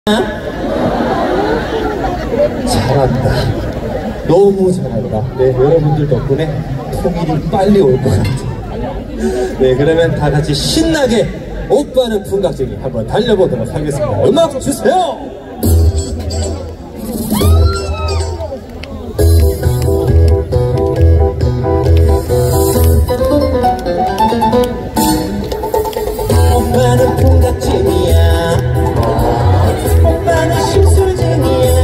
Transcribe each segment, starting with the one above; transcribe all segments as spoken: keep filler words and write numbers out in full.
잘한다. 너무 잘한다. 네, 여러분들 덕분에 통일이 빨리 올 것 같아. 네, 그러면 다 같이 신나게 오빠는 풍각쟁이 한번 달려보도록 하겠습니다. 음악 주세요. 오빠는 풍각쟁이야. 오빠는 심술쟁이야.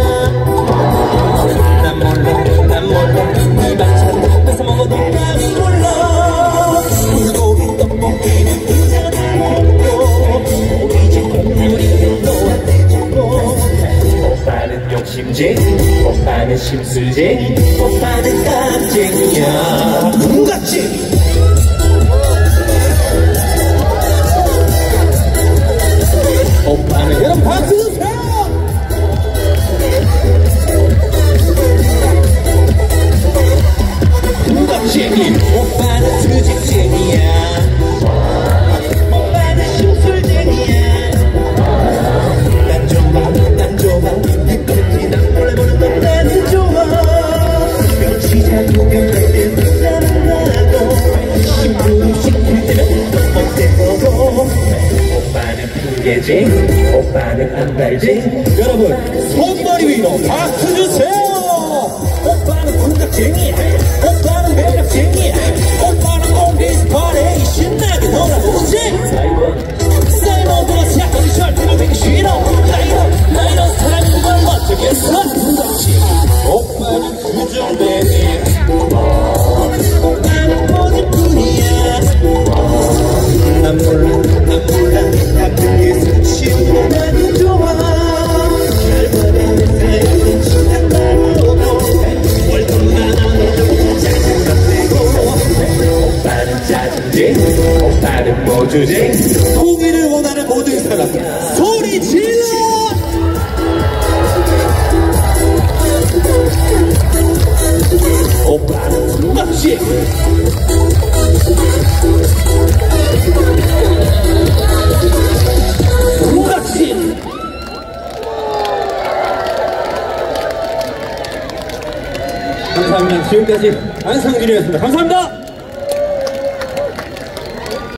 난 몰라, 난 몰라. 이 반찬 뺏어 먹어도 난 몰라. 불고기 떡볶이는 부자는 먹고 이제 국물이 너한테 주고. 오빠는 욕심쟁이, 오빠는 심술쟁이, 오빠는 깍쟁이야. 풍각쟁이. 오빠는 여러분 박수 주세요. 풍각쟁이. 오빠는 수집쟁이야. 오빠는 심술쟁이야. 난 좋아, 난 좋아. 뒷걸음질 난 몰래 보는 건 나는 좋아. 시장 구경할 때 부자는 나고 심부름 시킬 때는 떡볶이 먹어. 오빠는 풍계쟁이, 오빠는 안달쟁이. 여러분 손머리 위로 박수 주세요. 오빠는 풍각쟁이, 오빠는 매력쟁이, 오빠는 옹기스 파레이 신나게 놀아보지. 사이먼보다 착하기 절대로 되기 싫어. 나이로 나이로 사람이 그걸 어쩌겠어. 풍각쟁이. 오빠는 구절뱅이, 오빠는 포즈뿐이야. 난 몰라, 난 몰라. 같은 예술 치우고 나는 좋아. 결과는 내 사이는 시간 나누고 월급만 원으로 짜증만 내고. 오빠는 짜증쟁이, 오빠는 모주쟁이. 통일을 원하는 모든 사람 소리 질러. 오빠는 풍각쟁이. 감사합니다. 지금까지 안상준이었습니다. 감사합니다.